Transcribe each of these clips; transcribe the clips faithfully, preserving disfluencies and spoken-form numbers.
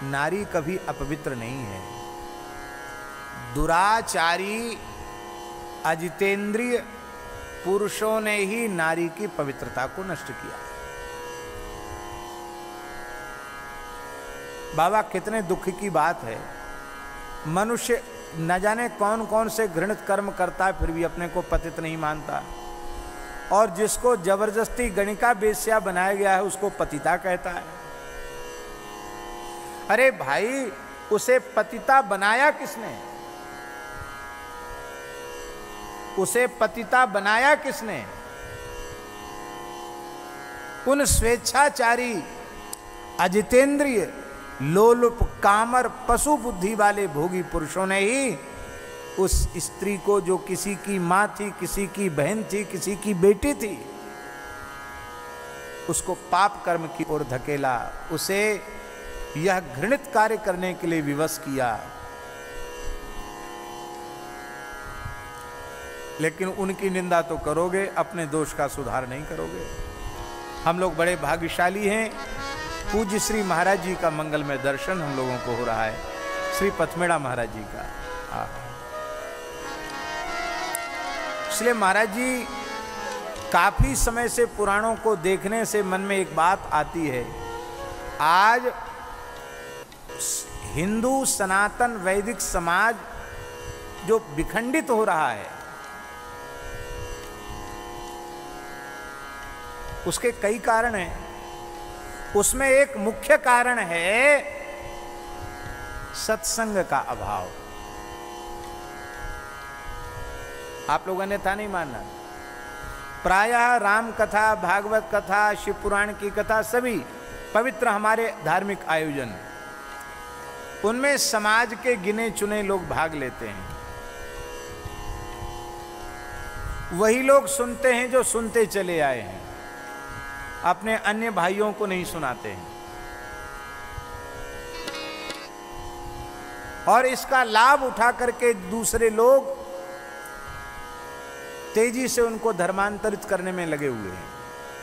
नारी कभी अपवित्र नहीं है। दुराचारी अजितेंद्रिय पुरुषों ने ही नारी की पवित्रता को नष्ट किया। बाबा, कितने दुख की बात है, मनुष्य न जाने कौन कौन से घृणित कर्म करता है, फिर भी अपने को पतित नहीं मानता, और जिसको जबरदस्ती गणिका बेश्या बनाया गया है उसको पतिता कहता है। अरे भाई, उसे पतिता बनाया किसने? उसे पतिता बनाया किसने? उन स्वेच्छाचारी अजितेंद्रिय लोलुप कामर पशु बुद्धि वाले भोगी पुरुषों ने ही उस स्त्री को, जो किसी की मां थी, किसी की बहन थी, किसी की बेटी थी, उसको पाप कर्म की ओर धकेला, उसे यह घृणित कार्य करने के लिए विवश किया। लेकिन उनकी निंदा तो करोगे, अपने दोष का सुधार नहीं करोगे। हम लोग बड़े भाग्यशाली हैं, पूज्य श्री महाराज जी का मंगलमय दर्शन हम लोगों को हो रहा है, श्री पथमेड़ा महाराज जी का। हाँ, इसलिए महाराज जी काफी समय से पुराणों को देखने से मन में एक बात आती है, आज हिंदू सनातन वैदिक समाज जो विखंडित हो रहा है, उसके कई कारण हैं। उसमें एक मुख्य कारण है सत्संग का अभाव। आप लोगों ने था नहीं मानना, प्रायः राम कथा, भागवत कथा, शिव पुराण की कथा, सभी पवित्र हमारे धार्मिक आयोजन, उनमें समाज के गिने चुने लोग भाग लेते हैं। वही लोग सुनते हैं जो सुनते चले आए हैं, अपने अन्य भाइयों को नहीं सुनाते हैं। और इसका लाभ उठा करके दूसरे लोग तेजी से उनको धर्मांतरित करने में लगे हुए हैं।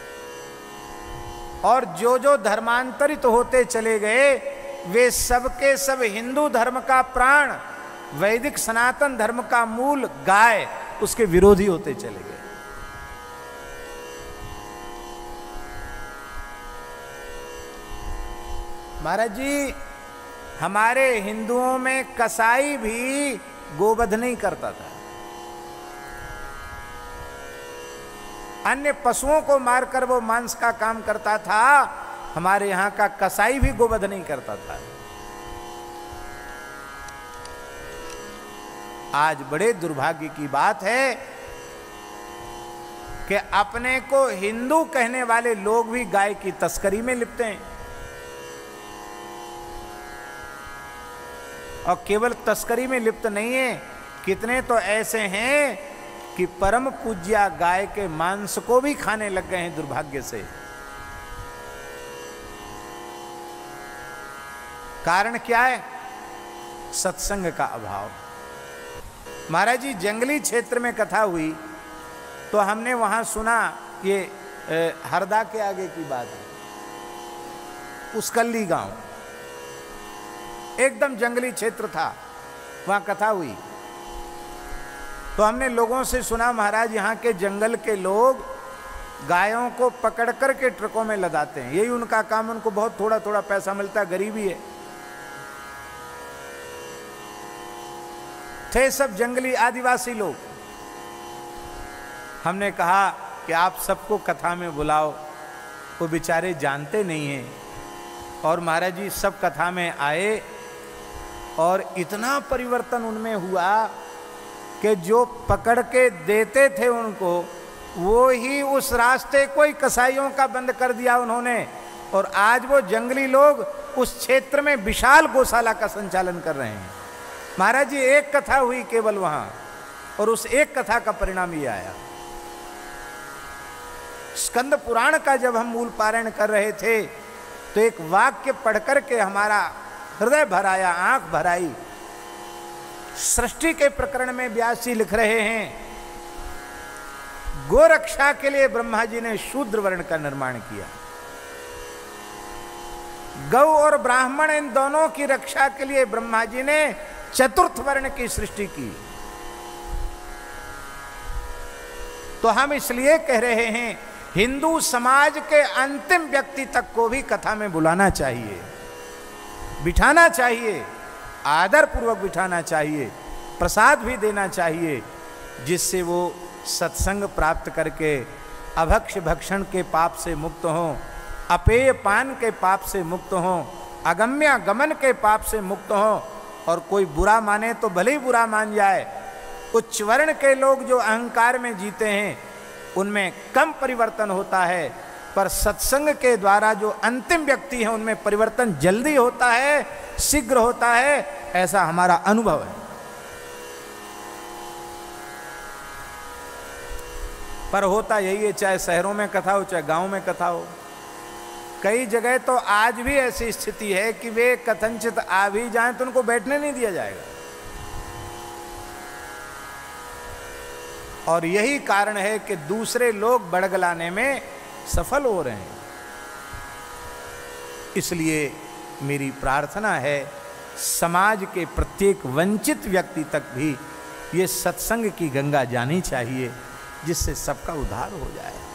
और जो जो धर्मांतरित होते चले गए, वे सबके सब हिंदू धर्म का प्राण, वैदिक सनातन धर्म का मूल गाय, उसके विरोधी होते चले गए। महाराज जी, हमारे हिंदुओं में कसाई भी गोवध नहीं करता था, अन्य पशुओं को मारकर वो मांस का काम करता था। हमारे यहां का कसाई भी गोवध नहीं करता था। आज बड़े दुर्भाग्य की बात है कि अपने को हिंदू कहने वाले लोग भी गाय की तस्करी में लिपटे हैं। और केवल तस्करी में लिप्त नहीं है, कितने तो ऐसे हैं कि परम पूज्या गाय के मांस को भी खाने लग गए हैं, दुर्भाग्य से। कारण क्या है? सत्संग का अभाव। महाराज जी, जंगली क्षेत्र में कथा हुई तो हमने वहां सुना, ये हरदा के आगे की बात है, उसकल्ली गांव, एकदम जंगली क्षेत्र था, वहां कथा हुई तो हमने लोगों से सुना, महाराज यहाँ के जंगल के लोग गायों को पकड़ करके ट्रकों में लदाते हैं, यही उनका काम, उनको बहुत थोड़ा थोड़ा पैसा मिलता, गरीबी है। थे सब जंगली आदिवासी लोग। हमने कहा कि आप सबको कथा में बुलाओ, वो बेचारे जानते नहीं हैं। और महाराज जी सब कथा में आए और इतना परिवर्तन उनमें हुआ कि जो पकड़ के देते थे उनको, वो ही उस रास्ते को ही कसाईयों का बंद कर दिया उन्होंने। और आज वो जंगली लोग उस क्षेत्र में विशाल गौशाला का संचालन कर रहे हैं। महाराज जी, एक कथा हुई केवल वहां, और उस एक कथा का परिणाम ये आया। स्कंद पुराण का जब हम मूल पारायण कर रहे थे तो एक वाक्य पढ़ करके हमारा हृदय भर आया, आंख भर आई। सृष्टि के प्रकरण में व्यास जी लिख रहे हैं, गोरक्षा के लिए ब्रह्मा जी ने शूद्र वर्ण का निर्माण किया। गौ और ब्राह्मण इन दोनों की रक्षा के लिए ब्रह्मा जी ने चतुर्थ वर्ण की सृष्टि की। तो हम इसलिए कह रहे हैं हिंदू समाज के अंतिम व्यक्ति तक को भी कथा में बुलाना चाहिए, बिठाना चाहिए, आदर पूर्वक बिठाना चाहिए, प्रसाद भी देना चाहिए, जिससे वो सत्संग प्राप्त करके अभक्ष भक्षण के पाप से मुक्त हों, अपेय पान के पाप से मुक्त हों, अगम्य गमन के पाप से मुक्त हों। और कोई बुरा माने तो भले ही बुरा मान जाए। उच्च वर्ण के लोग जो अहंकार में जीते हैं उनमें कम परिवर्तन होता है, पर सत्संग के द्वारा जो अंतिम व्यक्ति है उनमें परिवर्तन जल्दी होता है, शीघ्र होता है, ऐसा हमारा अनुभव है। पर होता यही है, चाहे शहरों में कथा हो चाहे गांव में कथा हो। कई जगह तो आज भी ऐसी स्थिति है कि वे कथनचित आ भी जाएं तो उनको बैठने नहीं दिया जाएगा। और यही कारण है कि दूसरे लोग बड़गलाने में सफल हो रहे हैं। इसलिए मेरी प्रार्थना है समाज के प्रत्येक वंचित व्यक्ति तक भी ये सत्संग की गंगा जानी चाहिए, जिससे सबका उद्धार हो जाए।